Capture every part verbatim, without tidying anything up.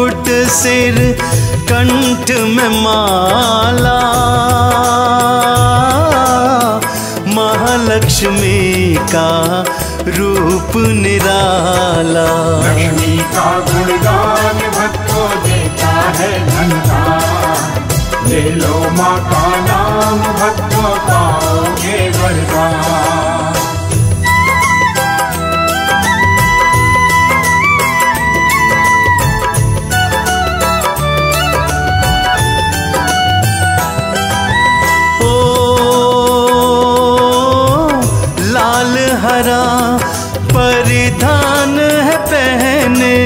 मुकुट सिर कंठ में माला, महालक्ष्मी का रूप निराला। लक्ष्मी का गुणगान भक्तों देता है धनदान, ले लो माँ का नाम भक्तों पाओगे वरदान। हरा परिधान है पहने,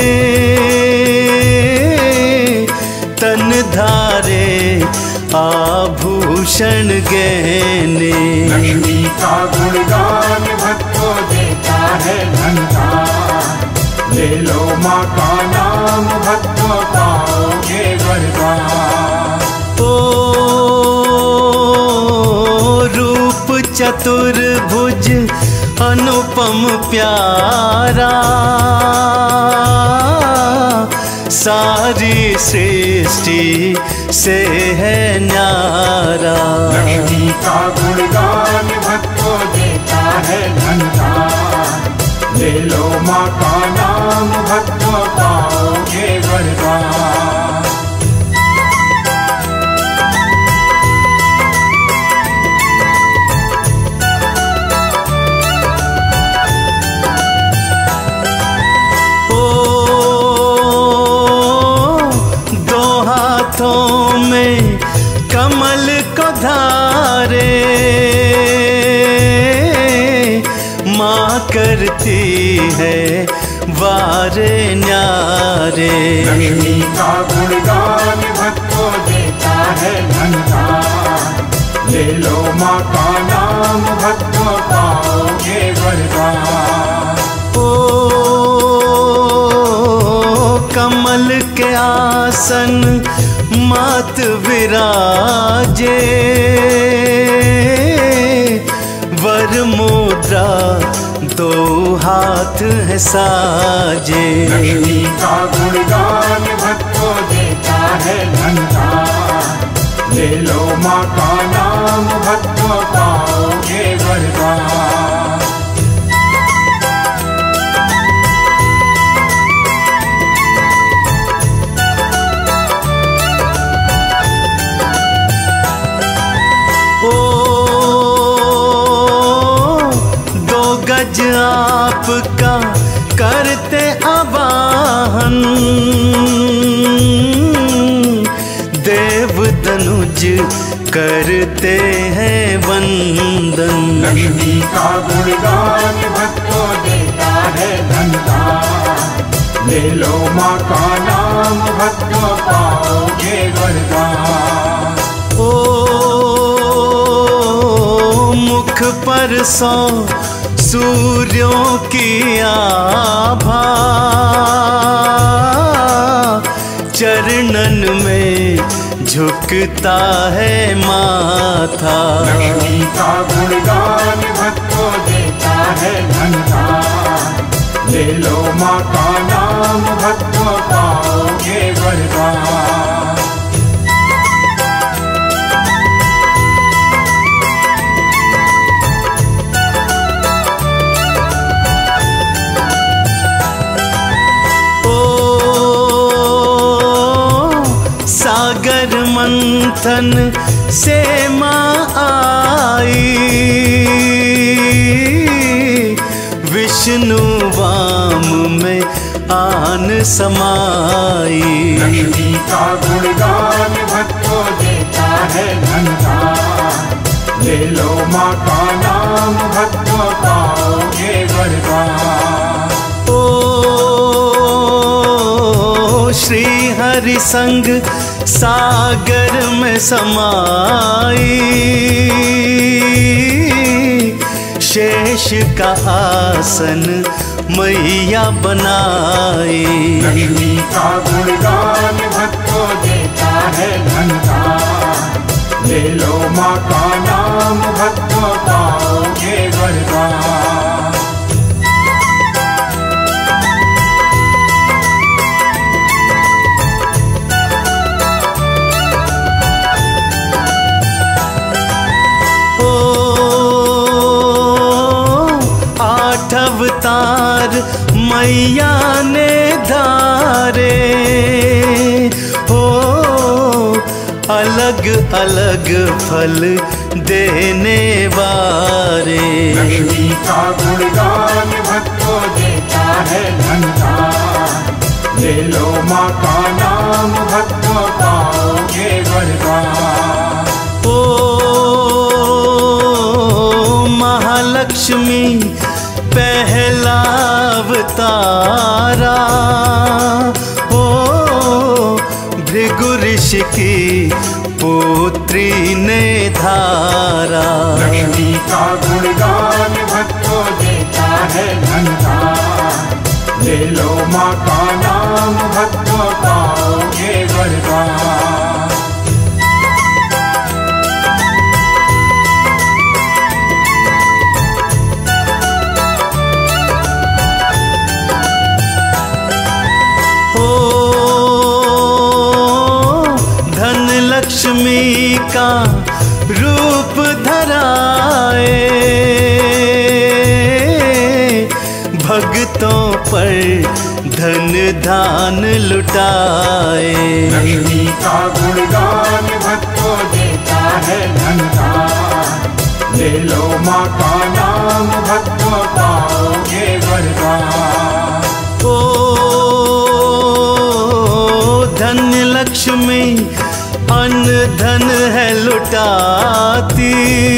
तन धारे आभूषण गहने। लक्ष्मी का गुणगान भक्तों देता है धनदान, ले लो माँ का नाम भक्तों पाओगे वरदान। ओ रूप चतुर्भुज अनुपम प्यारा, सारी सृष्टि से है न्यारा। लक्ष्मी का गुणगान भक्तों देता है धनदान, ले लो माँ का नाम भक्तों पाओगे वरदान। में कमल को धारे, माँ करती है वारे न्यारे। लक्ष्मी का गुणगान भक्तों देता है धनदान, ले लो माँ का नाम भक्तों पाओगे वरदान। ओ कमल के आसन मात विराजे, वर मुद्रा दो हाथ है साजे। लक्ष्मी का गुणगान भक्तों देता है धनदान, ले लो माँ का नाम भक्तों पाओगे वरदान। गज आपका करते आवाहन, देव दनुज करते हैं वंदन। लक्ष्मी का गुणगान भक्तों देता है धनदान, ले लो माँ का नाम भक्तों पाओगे वरदान। ओ मुख पर सौ सूर्यों की आभा, चरणन में झुकता है माथा। लक्ष्मी का गुणगान भक्तों देता है धनदान, ले लो माँ का नाम भक्तों पाओगे वरदान। सागर मंथन से माँ आई, विष्णु वाम में आन समाई। लक्ष्मी का गुणगान भक्तों देता है धनदान, ले लो माँ का नाम भक्तों पाओगे वरदान। ओ श्री हरि संग सागर में समाई, शेष का आसन मैया बनाई। लक्ष्मी का गुणगान भक्तों देता है धनदान, ले लो माँ का नाम भक्तों पाओगे वरदान। आठ अवतार मैया ने धारे हो, अलग अलग फल देने वारे। लक्ष्मी का गुणगान भक्तों देता है धनदान, ले लो माँ का नाम भक्तों पाओगे वरदान। ओ महालक्ष्मी पहला अवतारा, ओ भृगु ऋषि की पुत्री ने धारा। लक्ष्मी का गुणगान भक्तों देता है धनदान, ले लो माँ का नाम भक्तों पाओगे वरदान। लक्ष्मी का रूप धराए, भक्तों पर धन धान लुटाए। लक्ष्मी का गुणगान भक्तों देता है धनदान, ले लो माँ का नाम भक्तों पाओगे वरदान। ओ धन लक्ष्मी अन्न धन है लुटाती,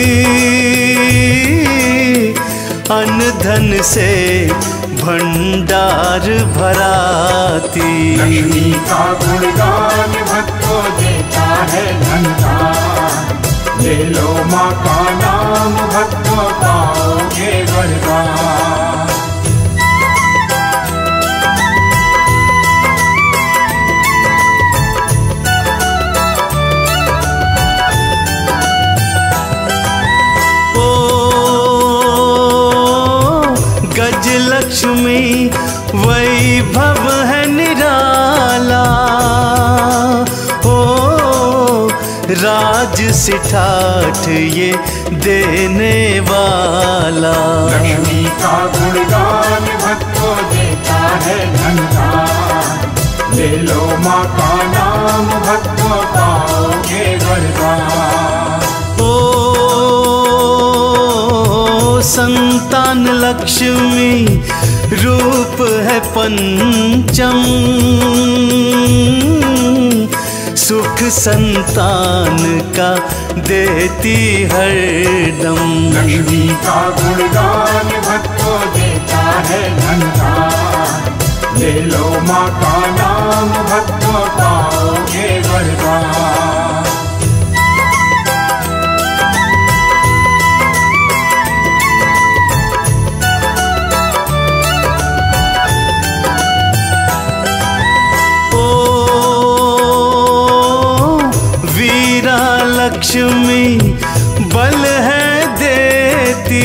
अन्न धन से भंडार भराती। लक्ष्मी का गुणगान भक्तों देता है धनदान, ले लो माँ का नाम भक्तों पाओगे वरदान। लक्ष्मी वैभव है निराला, ओ राज सिठाठ ये देने वाला। लक्ष्मी का गुणगान भक्तों देता है धनदान, ले लो माँ का नाम भक्तों पाओगे वरदान। ओ संतान लक्ष्मी रूप है पंचम, सुख संतान का देती हरदम। लक्ष्मी का गुणगान भक्तों देता है धनदान, ले लो माँ का नाम भक्तों पाओगे वरदान। लक्ष्मी बल है देती,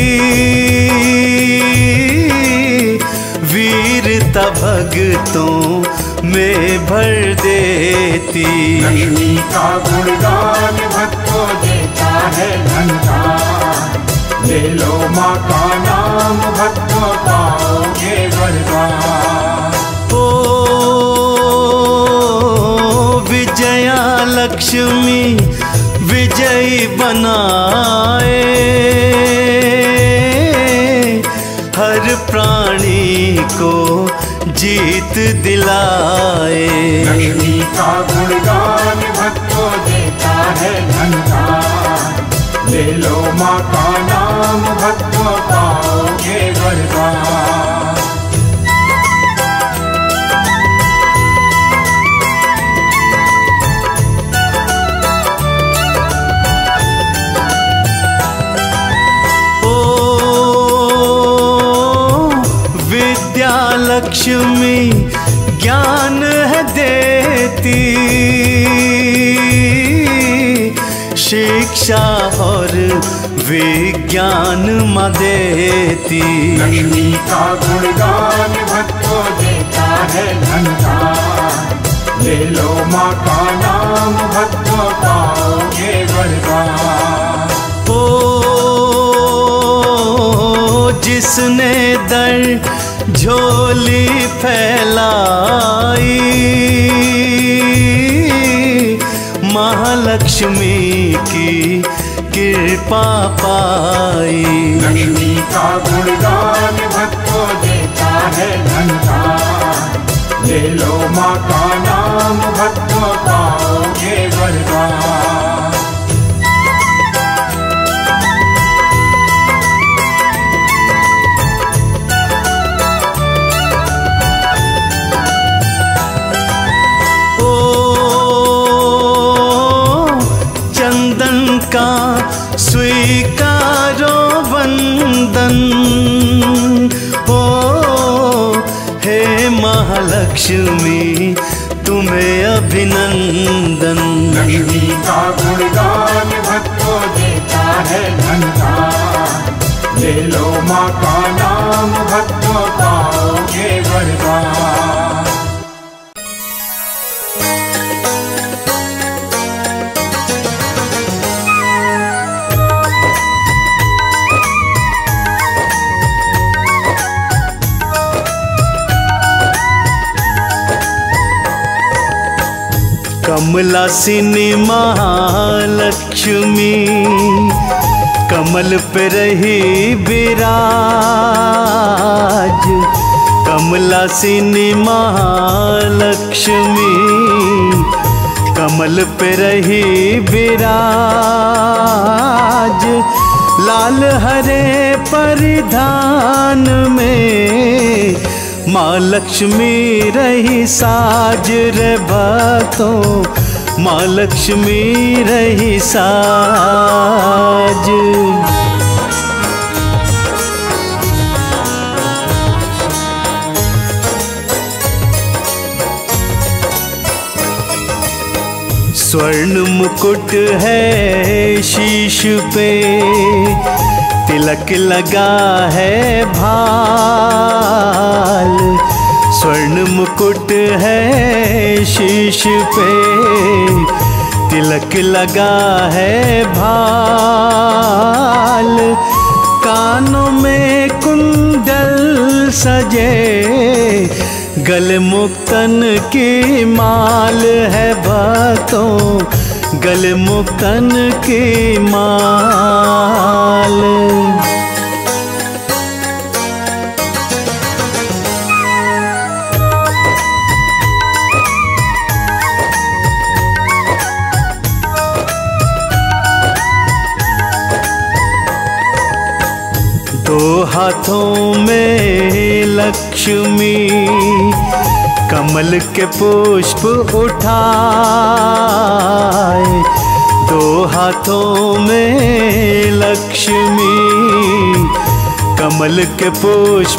वीरता भक्तों में भर देती। लक्ष्मी का गुणगान भक्तों देता है धनदान, ले लो माँ का नाम भक्तों पाओगे वरदान। ओ विजया लक्ष्मी विजयी बनाए, हर प्राणी को जीत दिलाए। लक्ष्मी का गुणगान भक्तों देता है धनदान, ले लो माँ का नाम भक्तों पाओगे वरदान। लक्ष्मी ज्ञान है देती, शिक्षा और विज्ञान माँ देती। लक्ष्मी का गुणगान भक्तों देता है धनदान, ले लो माँ का नाम भक्तों पाओगे वरदान। ओ जिसने दर झोली फैलाई, महालक्ष्मी की कृपा पाई। लक्ष्मी का गुणगान भक्तों देता है धनदान, ले लो माँ का नाम भक्तों पाओगे वरदान। का स्वीकारो वंदन, हो हे महालक्ष्मी तुम्हें अभिनंदन। लक्ष्मी का गुणगान भक्तों देता है धनदान, ले लो माँ का नाम भक्तों पाओगे वरदान। कमलासिनी महालक्ष्मी कमल पे रही विराज, कमलासिनी महालक्ष्मी कमल पे रही विराज। लाल हरे परिधान में माँ लक्ष्मी रही साज रे भक्तों, माँ लक्ष्मी रही साज। स्वर्ण मुकुट है शीश पे, तिलक लगा है भाल, स्वर्ण मुकुट है शीश पे, तिलक लगा है भाल। कानों में कुंडल सजे, गले मुक्तन की माल है भक्तों, गले मुक्तन की माल। दो हाथों में लक्ष्मी कमल के पुष्प उठाए, दो हाथों में लक्ष्मी कमल के पुष्प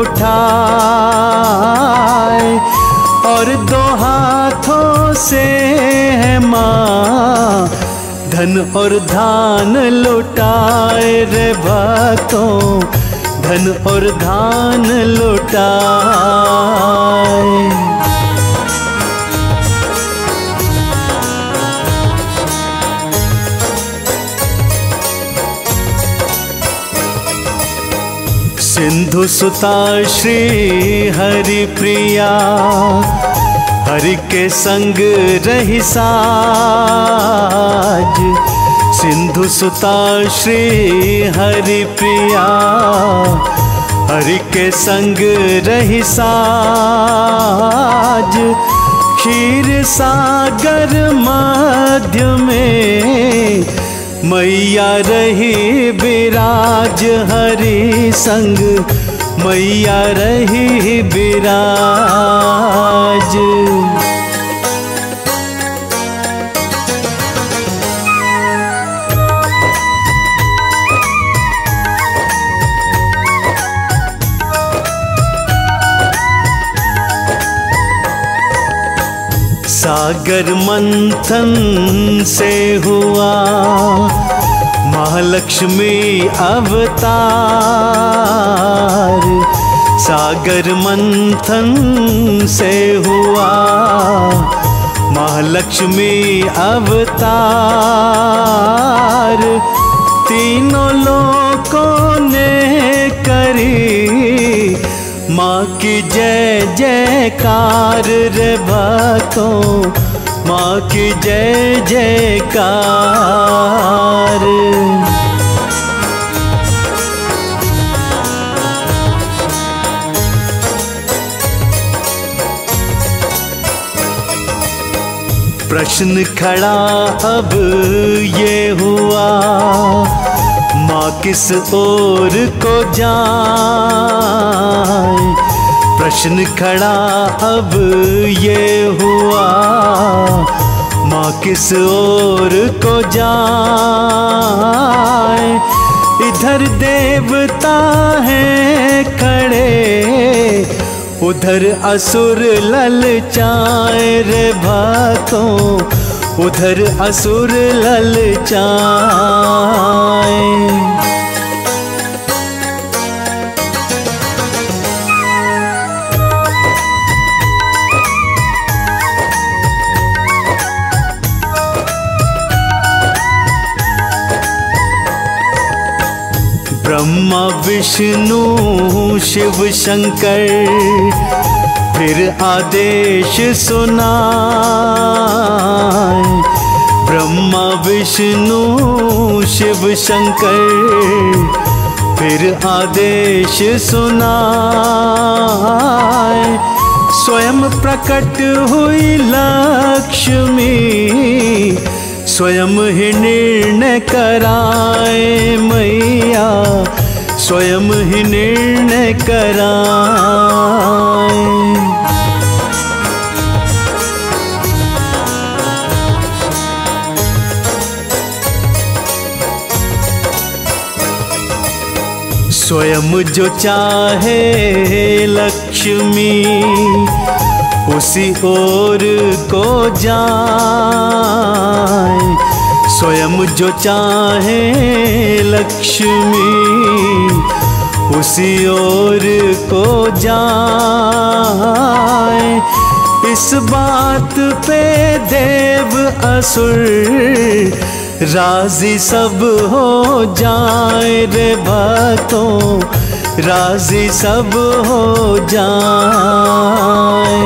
उठाए, और दो हाथों से है माँ धन और धान लुटाए रे भक्तों, धन और धान लुटाए। सिंधु सुता श्री हरि प्रिया, हरि के संग रही साज, सिंधु सुता श्री हरि प्रिया, हरि के संग रही साज। क्षीर सागर मध्य में मैया रही विराज, हरि संग मैया रही विराज। सागर मंथन से हुआ महालक्ष्मी अवतार, सागर मंथन से हुआ महालक्ष्मी अवतार। तीनों लोकों ने करी, माँ की जय जयकार रे भक्तों, माँ की जय जयकार। प्रश्न खड़ा अब ये हुआ, माँ किस ओर को जाए। प्रश्न खड़ा अब ये हुआ, माँ किस ओर को जाए। इधर देवता हैं खड़े, उधर असुर ललचाए रे भक्तों, उधर असुर ललचाए। ब्रह्मा विष्णु शिव शंकर फिर आदेश सुनाए। ब्रह्मा विष्णु शिव शंकर फिर आदेश सुनाए। स्वयं प्रकट हुई लक्ष्मी, स्वयं ही निर्णय कराए मैया, स्वयं ही निर्णय कराए। स्वयं जो चाहे लक्ष्मी, उसी ओर को जाए। स्वयं जो चाहे लक्ष्मी, उसी ओर को जाए। इस बात पे देव असुर राजी सब हो जाए रे भक्तों, राजी सब हो जाए।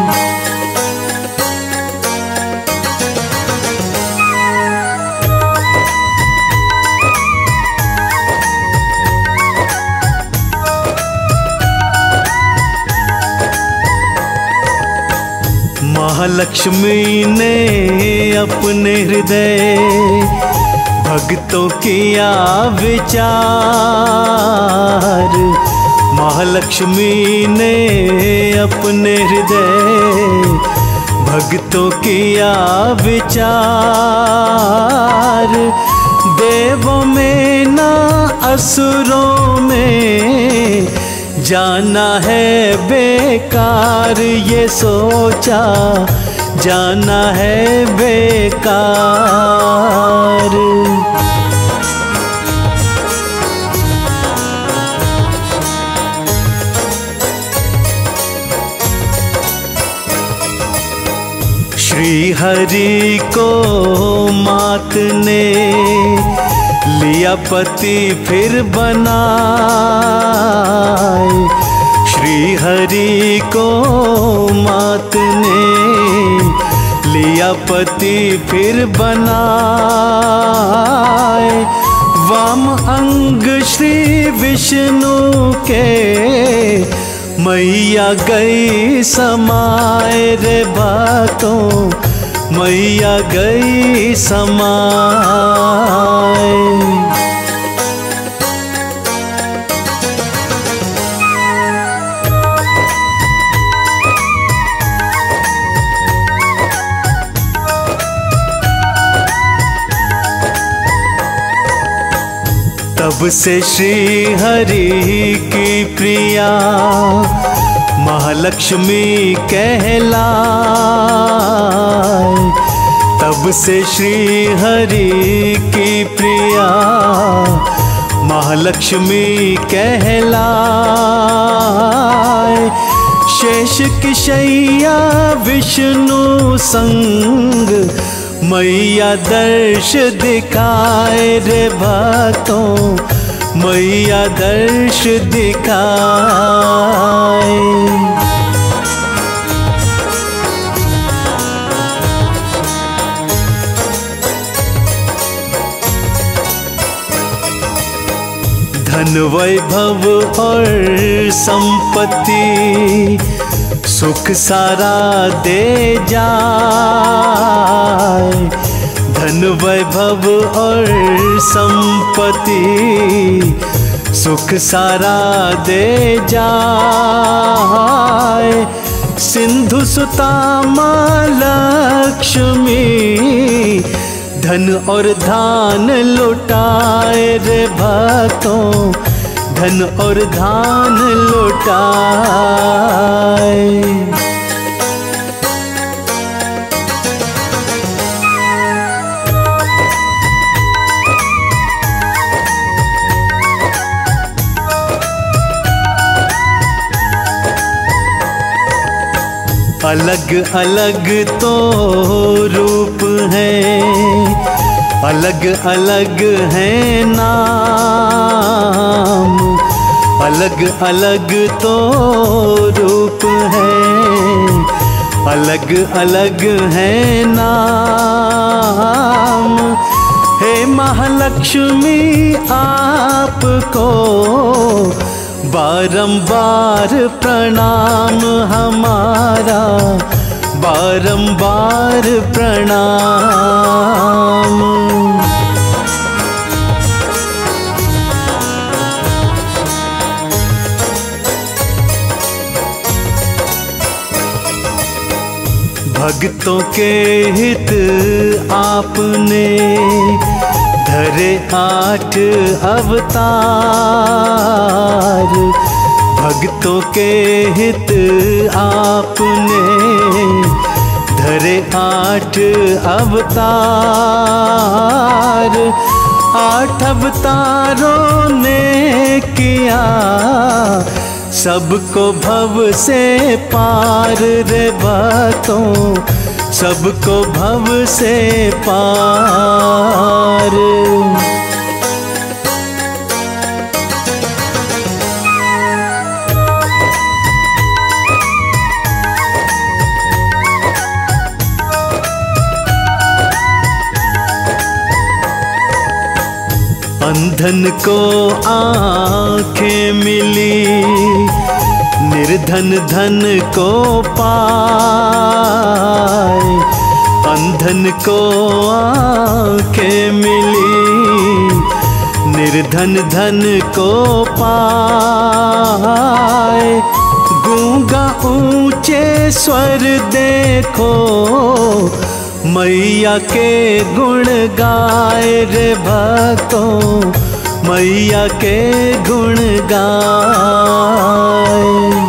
महालक्ष्मी ने अपने हृदय भक्तों किया विचार। महालक्ष्मी ने अपने हृदय भक्तों किया विचार। देवों में ना असुरों में जाना है बेकार, ये सोचा जाना है बेकार। श्री हरि को मात ने लिया पति फिर बनाए। श्री हरि को मात ने लिया पति फिर बनाए। वाम अंग श्री विष्णु के मैया गई समाए रे भक्तों, मैया गई समाए। तब से श्री हरि की प्रिया महालक्ष्मी कहलाए। तब से श्री हरि की प्रिया महालक्ष्मी कहलाए। शेष की शैया विष्णु संग मैया दर्श दिखाए रे भक्तों, मैया दर्श दिखाए। धन वैभव और संपत्ति सुख सारा दे जाए। धन वैभव और संपत्ति सुख सारा दे जाए। सिंधु सुता मां लक्ष्मी धन और धान लुटाए रे भक्तों, धन और धान लुटाए। अलग अलग तो रूप हैं, अलग अलग हैं नाम। अलग अलग तो रूप हैं, अलग अलग हैं नाम। हे महालक्ष्मी आपको बारंबार प्रणाम हमारा, बारंबार प्रणाम। भक्तों के हित आपने धरे आठ अवतार। भक्तों के हित आपने धरे आठ अवतार। आठ अवतारों ने किया सबको भव से पार रे भक्तों, सबको भव से पार। अंधन को आँखें मिली, निर्धन धन को पाए। अंधन को आँखें मिली, निर्धन धन को पाए। गूंगा ऊंचे स्वर देखो, मैया के गुण गाए रे भक्तों, मैया के गुण गाए।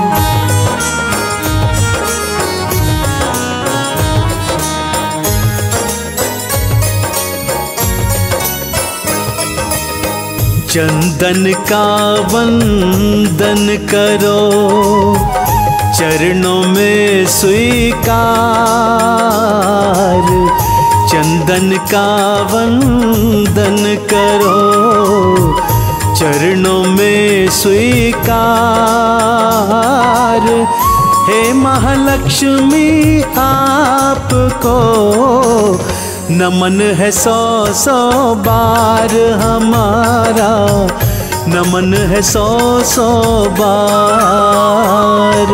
चंदन का वंदन करो, चरणों में स्वीकार। चंदन का वंदन करो, चरणों में स्वीकार। हे महालक्ष्मी आपको नमन है सौ सौ बार हमारा, नमन है सौ सौ बार।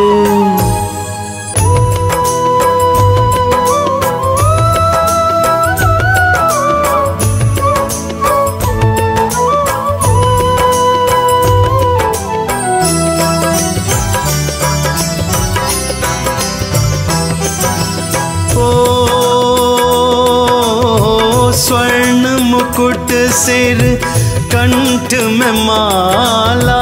स्वर्ण मुकुट सिर कंठ में माला,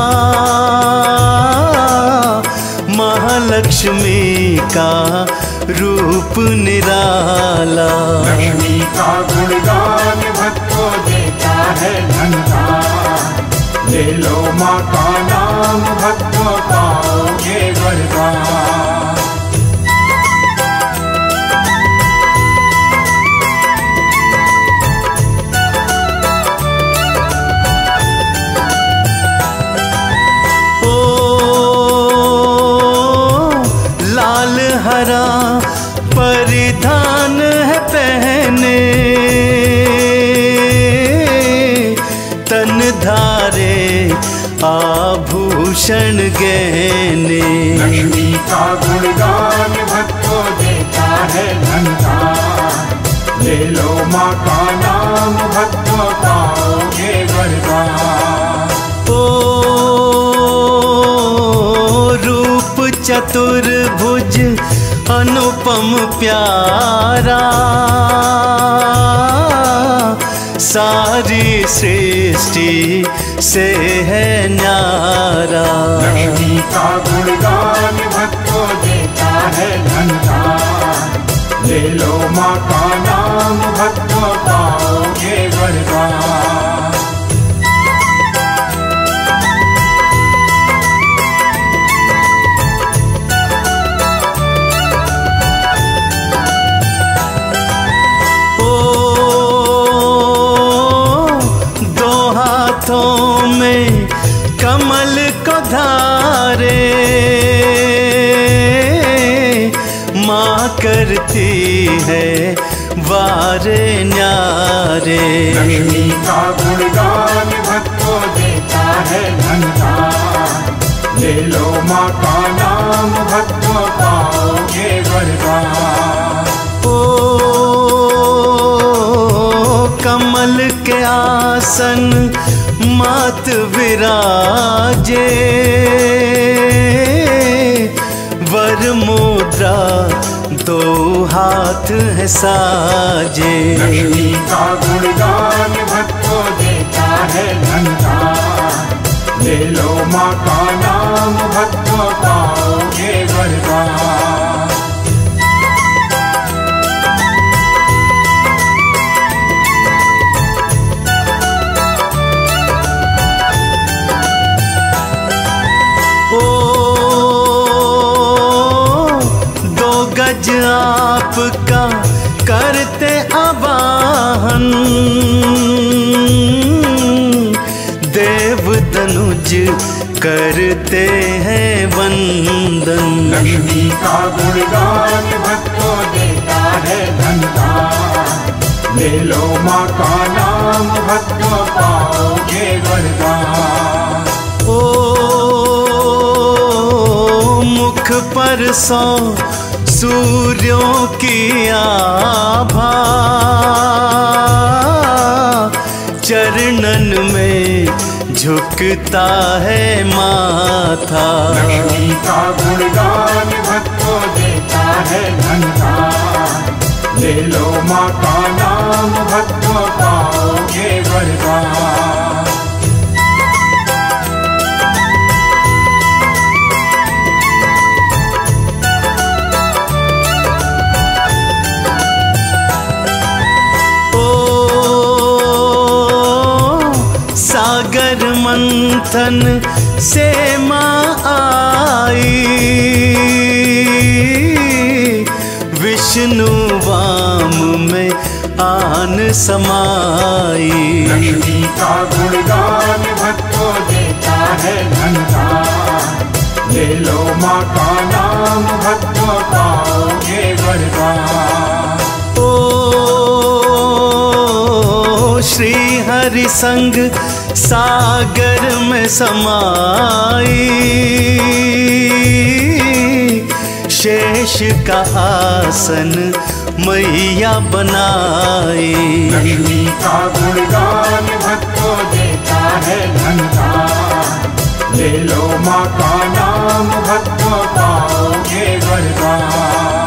महालक्ष्मी का रूप निराला। लक्ष्मी का गुणगान भक्तों देता है धनदान। ले लो माँ का नाम भक्तों पाओगे वरदान। भूषण गहने। लक्ष्मी का गुणगान भक्तों देता है धनदान। ले लो माँ का नाम भक्तों पाओगे वरदान। ओ रूप चतुर्भुज अनुपम प्यारा, सारी सृष्टि से है न्यारा। लक्ष्मी का गुणगान भक्तों देता है धनदान। ले लो माँ का नाम भक्तों पाओगे वरदान। हाथों में कमल को धारे, माँ करती है वारे न्यारे। लक्ष्मी का गुणगान भक्तों देता है धनदान। ले लो माँ का नाम भक्तों पाओगे वरदान। ओ कमल के आसन मात विराजे, वर मुद्रा दो हाथ है साजे। लक्ष्मी का गुणगान भक्तों देता है धनदान। ले लो माँ का नाम भक्तों पाओगे वरदान। गज आपका करते आवाहन, देव तनुज करते हैं वंदन। लक्ष्मी का गुणगान भक्तों देता है धनदान। ले लो माँ का नाम भक्तों पाओगे वरदान। ओ मुख पर सौ सूर्यों की आभा, चरणन में झुकता है माथा। लक्ष्मी का गुणगान भक्तों देता है धनदान। ले लो माँ का नाम भक्तों पाओगे वरदान। सागर मंथन से माँ आई, विष्णु वाम में आन समाई। लक्ष्मी का गुणगान भक्तों देता है धनदान। ले लो माँ का नाम भक्तों पाओगे वरदान। ओ श्री हरि संग सागर में समाई, शेष का आसन मैया बनाई। लक्ष्मी का गुणगान भक्तों देता है धनदान। ले लो माँ का नाम भक्तों पाओगे वरदान।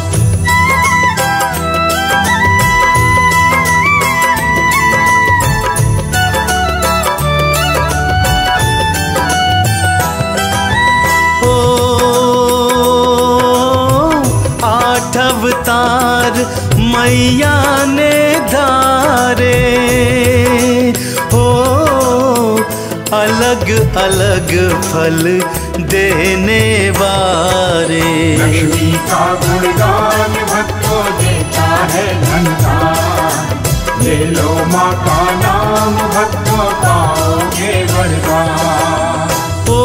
अवतार मैया ने धारे, हो अलग अलग फल देने वारे। लक्ष्मी का गुणगान भक्तों देता है धनदान। ले लो माँ का नाम भक्तों पाओगे वरदान। ओ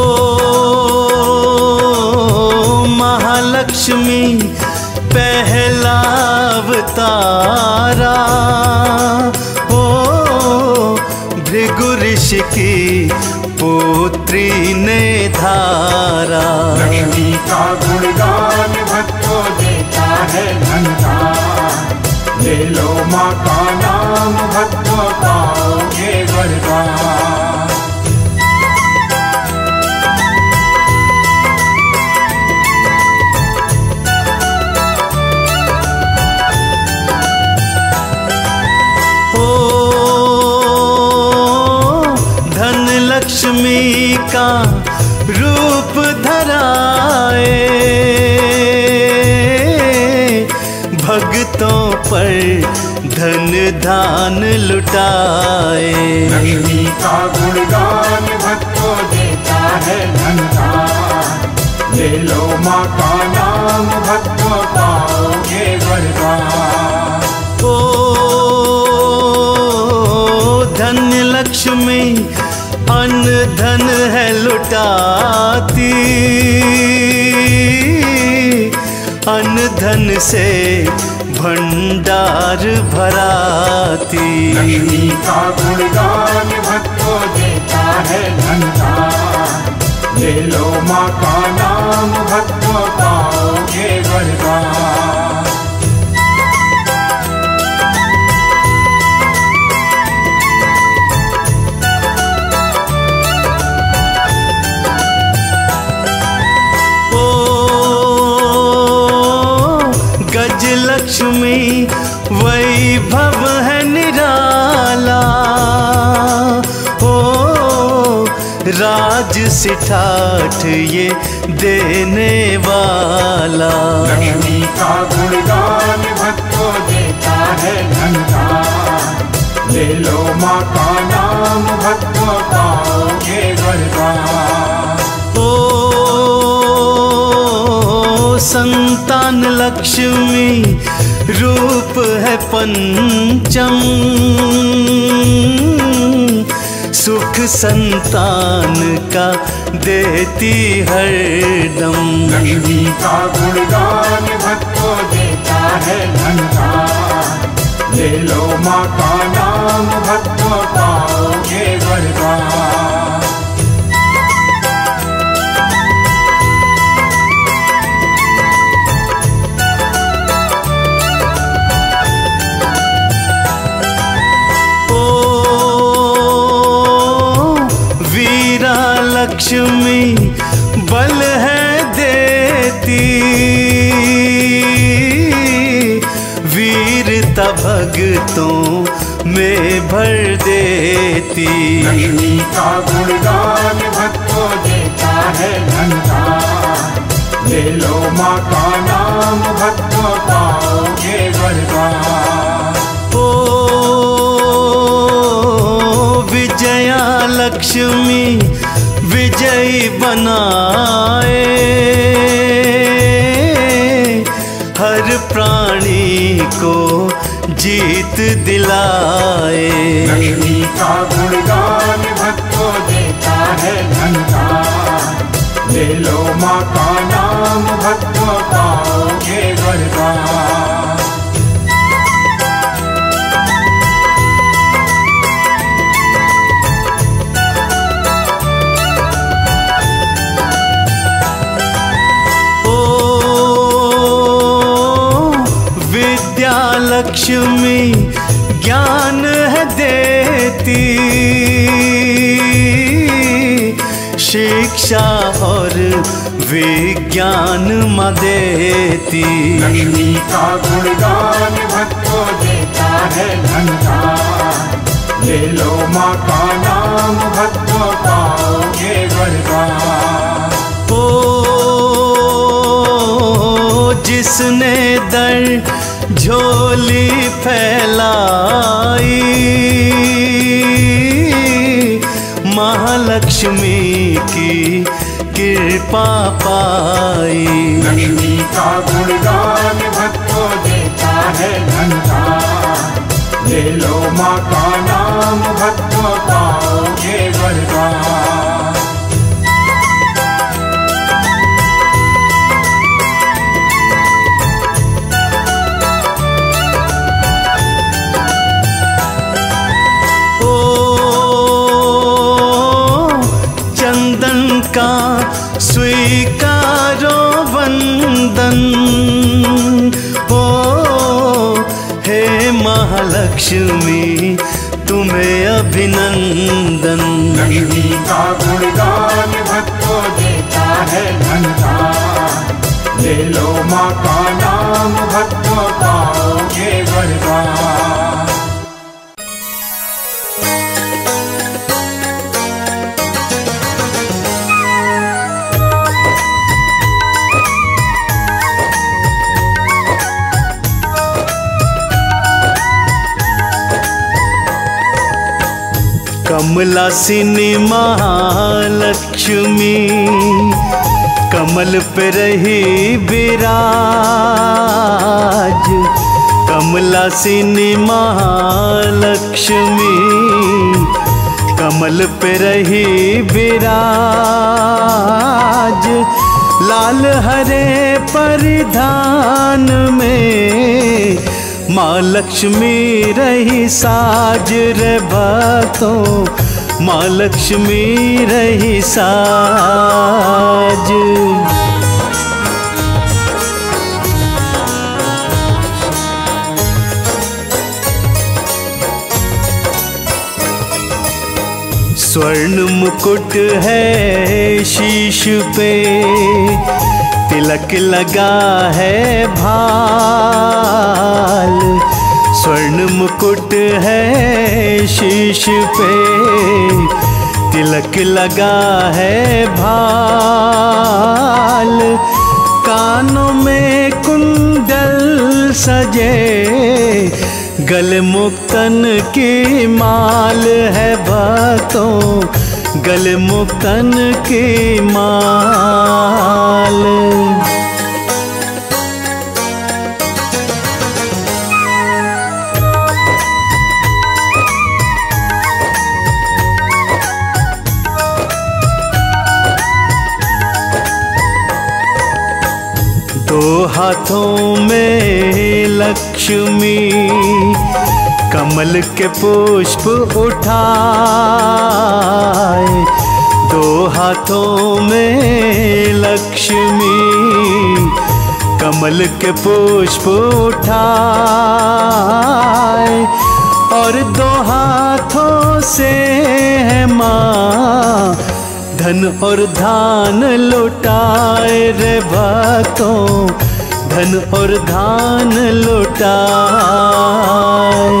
महालक्ष्मी पहला अवतारा, हो भृगु ऋषि की पुत्री ने धारा। लक्ष्मी का गुणगान भक्तों देता है धनदान। ले लो माँ का नाम भक्तों पाओगे वरदान। लक्ष्मी का रूप धराए, भक्तों पर धन दान लुटाए। लक्ष्मी का गुणगान भक्तों देता है धनदान। ले लो माँ का नाम भक्तों पाओगे वरदान। ओ धन लक्ष्मी अन्न धन है लुटाती, अन्न धन से भंडार भराती। लक्ष्मी का गुणगान भक्तों देता है धनदान। ले लो माँ का नाम भक्तों पाओगे वरदान। लक्ष्मी वैभव है निराला, ओ राज सिठाठ ये देने वाला। लक्ष्मी का गुणगान भक्तों देता है धनदान। ले लो माँ का नाम भक्तों पाओगे वरदान। संतान लक्ष्मी रूप है पंचम, सुख संतान का देती हरदम। लक्ष्मी का गुणगान भक्तों देता है धनदान। ले लो माँ का नाम भक्तों पाओगे वरदान। लक्ष्मी बल है देती, वीरता भक्तों में भर देती। लक्ष्मी का गुणगान भक्तों देता है धनदान। ले लो माँ का नाम भक्तों पाओगे वरदान। ओ विजया लक्ष्मी विजयी बनाए, हर प्राणी को जीत दिलाए। लक्ष्मी का गुणगान भक्तों देता है धनदान। ले लो माँ का नाम भक्तों पाओगे वरदान। लक्ष्मी ज्ञान है देती, शिक्षा और विज्ञान माँ देती। लक्ष्मी का गुणगान भक्तों देता है धनदान। ले लो माँ का नाम भक्तों पाओगे वरदान। ओ जिसने दर झोली फैलाई, महालक्ष्मी की कृपा पाई। लक्ष्मी का गुणगान भक्तों देता है धनदान। ले लो माँ का नाम भक्तों पाओगे वरदान। स्वीकारो वंदन। ओ हे महालक्ष्मी तुम्हें अभिनंदन। लक्ष्मी का गुणगान भक्तों देता है धनदान। ले लो माँ का नाम भक्तों पाओगे वरदान। कमलासिनी महालक्ष्मी कमल पे रही विराज। कमलासिनी महालक्ष्मी कमल पे रही विराज। लाल हरे परिधान में माँ लक्ष्मी रही साज रे भक्तों। माँ लक्ष्मी रही साज। स्वर्ण मुकुट है शीश पे, तिलक लगा है भाल। स्वर्ण मुकुट है शीश पे, तिलक लगा है भाल। कानों में कुंडल सजे, गले मुक्तन की माल है भक्तों। गले मुक्तन की माल। दो हाथों में लक्ष्मी कमल के पुष्प उठाए। दो हाथों में लक्ष्मी कमल के पुष्प उठाए। और दो हाथों से है माँ धन और धान लुटाए रे भक्तों। धन और धान लुटाए।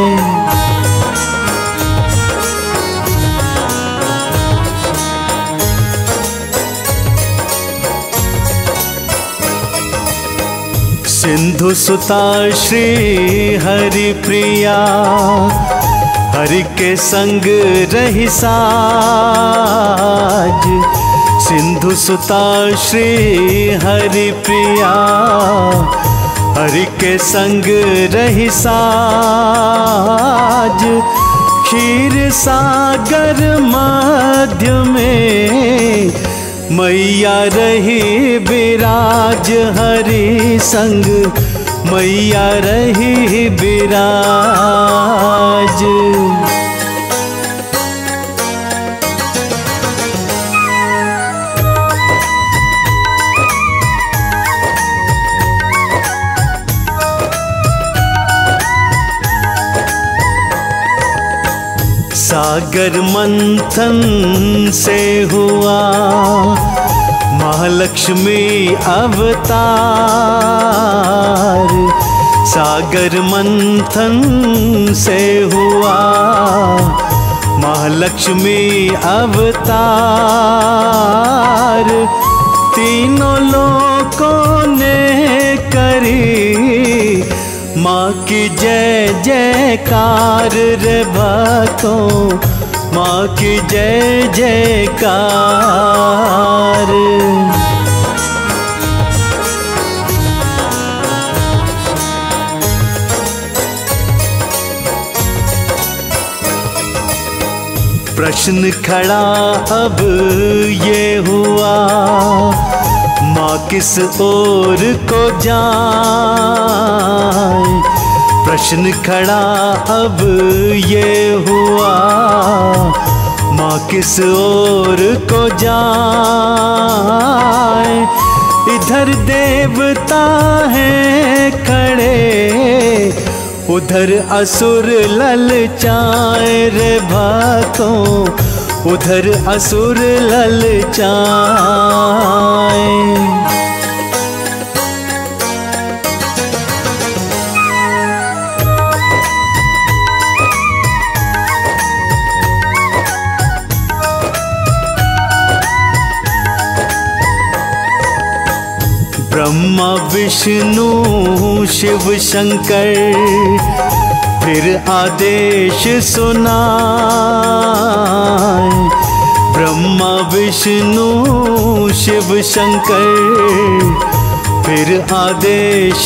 सिंधु सुता श्री हरि प्रिया, हरि के संग रही साज। सिंधु सुता श्री हरि प्रिया, हरि के संग रही साज। क्षीर सागर मध्य में मैया रही विराज। हरि संग मैया रही विराज। सागर मंथन से हुआ महालक्ष्मी अवतार। सागर मंथन से हुआ महालक्ष्मी अवतार। तीनों लोकों ने करी माँ की जय जयकार रे भक्तों। माँ की जय जयकार। प्रश्न खड़ा अब ये हुआ माँ किस ओर को जाए। प्रश्न खड़ा अब ये हुआ माँ किस ओर को जाए। इधर देवता हैं खड़े, उधर असुर ललचाए रे भक्तों, उधर असुर ललचाए। ब्रह्मा विष्णु शिव शंकर फिर आदेश सुनाए। ब्रह्मा विष्णु शिव शंकर फिर आदेश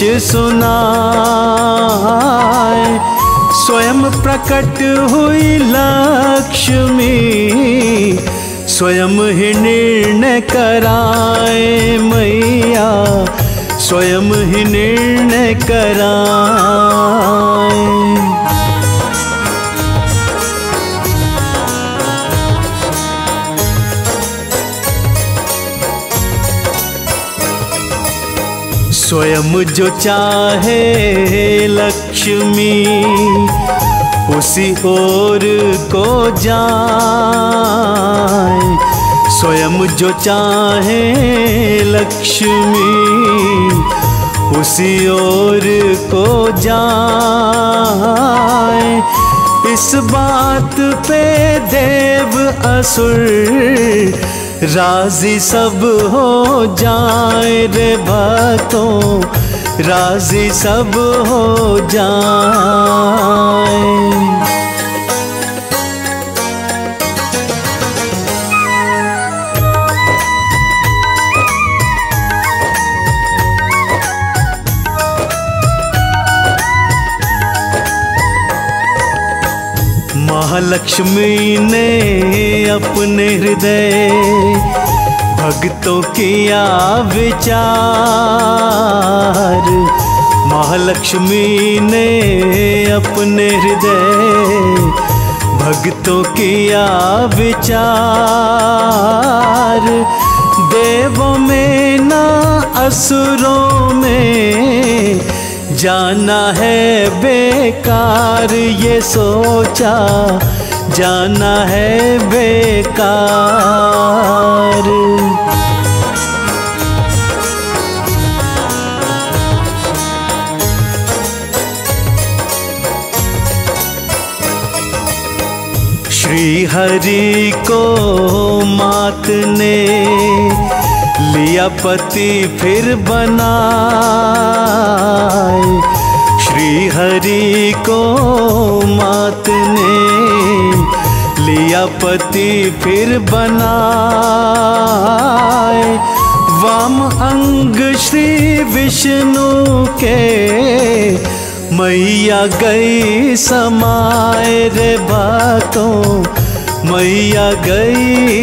सुनाए। स्वयं प्रकट हुई लक्ष्मी, स्वयं ही निर्णय कराए मैया, स्वयं ही निर्णय कराए। स्वयं जो चाहे लक्ष्मी उसी ओर को जाए। स्वयं जो चाहे लक्ष्मी उसी ओर को जाए। इस बात पे देव असुर राजी सब हो जाए रे भक्तों, राजी सब हो जाए। महालक्ष्मी ने अपने हृदय भक्तों किया विचार। महालक्ष्मी ने अपने हृदय भक्तों किया विचार। देवों में ना असुरों में जाना है बेकार, ये सोचा जाना है बेकार। श्री हरि को मात ने लिया पति फिर बनाए। श्री हरि को मात ने लिया पति फिर बनाए। वाम अंग श्री विष्णु के मैया गई समाए रे भक्तों, मैया गई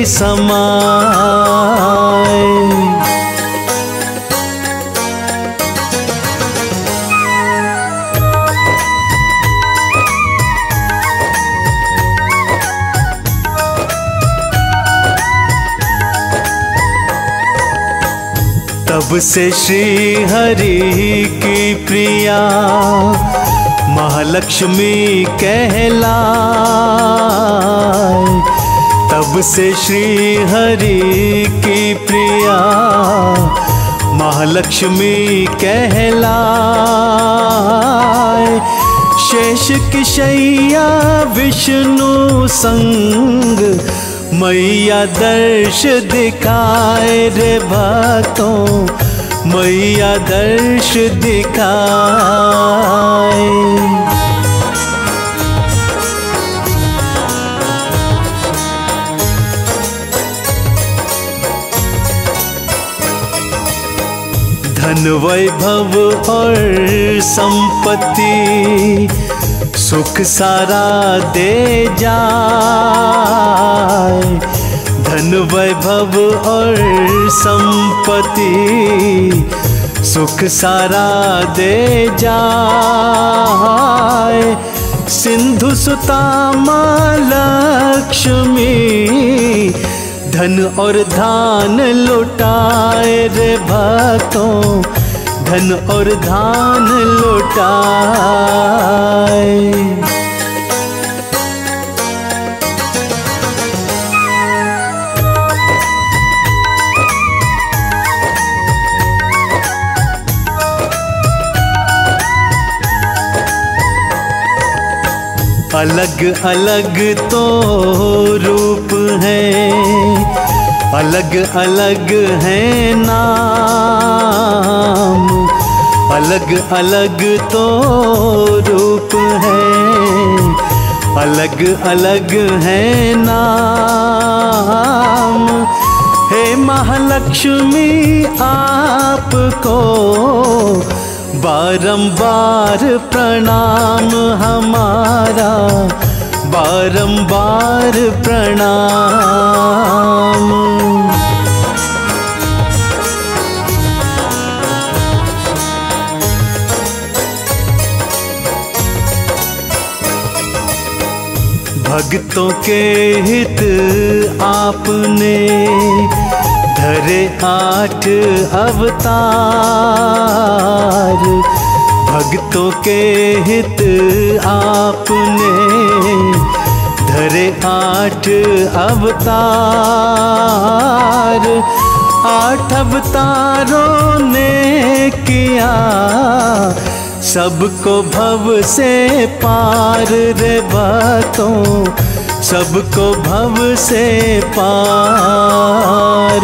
समाए। तब से श्री हरि की प्रिया महालक्ष्मी कहलाए। तब से श्री हरि की प्रिया महालक्ष्मी कहलाए। शेष की शैया विष्णु संग मैया दर्श दिखाए रे भक्तों, मैया दर्श दिखाए। धन वैभव और संपत्ति सुख सारा दे जाए। धन वैभव और संपत्ति सुख सारा दे जाए। सिंधु सुता माँ लक्ष्मी धन और धान लुटाए रे भक्तों, धन और धान लुटाए। अलग अलग तो रूप हैं, अलग अलग हैं नाम, अलग अलग तो रूप हैं, अलग अलग हैं नाम। हे महालक्ष्मी आपको बारंबार प्रणाम हमारा, बारंबार प्रणाम। भक्तों के हित आपने धरे आठ अवतार, भक्तों के हित आपने धरे आठ अवतार। आठ अवतारों ने किया सबको भव से पार रे भक्तों, सबको भव से पार।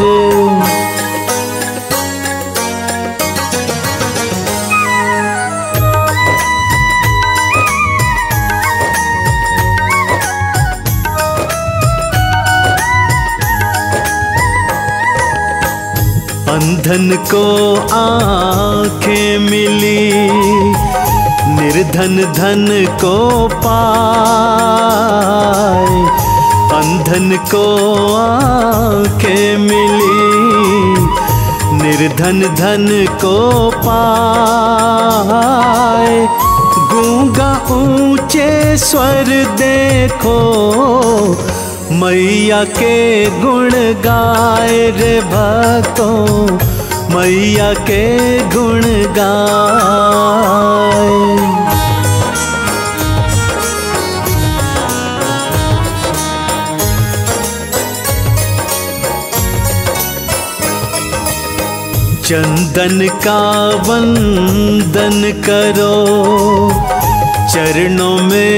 अंधन को आँखें मिली, निर्धन धन को पाए। अंधन को आँखें मिली, निर्धन धन को पाए। गूंगा ऊंचे स्वर देखो, मैया के गुण गाए रे भक्तों, मैया के गुण गाए। चंदन का वंदन करो, चरणों में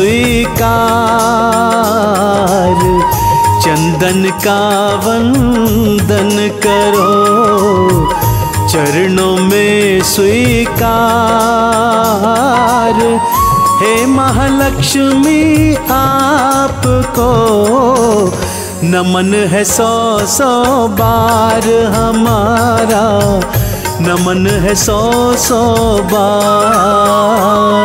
स्वीकार। चंदन का वंदन करो, चरणों में स्वीकार। हे महालक्ष्मी आपको नमन है सौ सौ बार हमारा, नमन है सौ सौ बार।